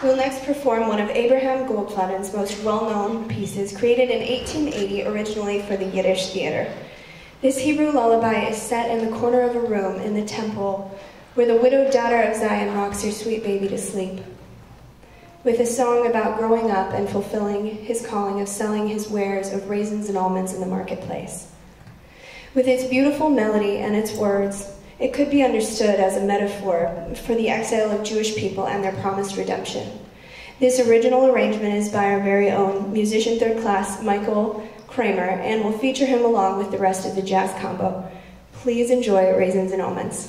who will next perform one of Abraham Goldflatten's most well-known pieces, created in 1880 originally for the Yiddish theater. This Hebrew lullaby is set in the corner of a room in the temple where the widowed daughter of Zion rocks her sweet baby to sleep, with a song about growing up and fulfilling his calling of selling his wares of raisins and almonds in the marketplace. With its beautiful melody and its words, it could be understood as a metaphor for the exile of Jewish people and their promised redemption. This original arrangement is by our very own musician third class, Michael Kramer, and will feature him along with the rest of the jazz combo. Please enjoy Raisins and Almonds.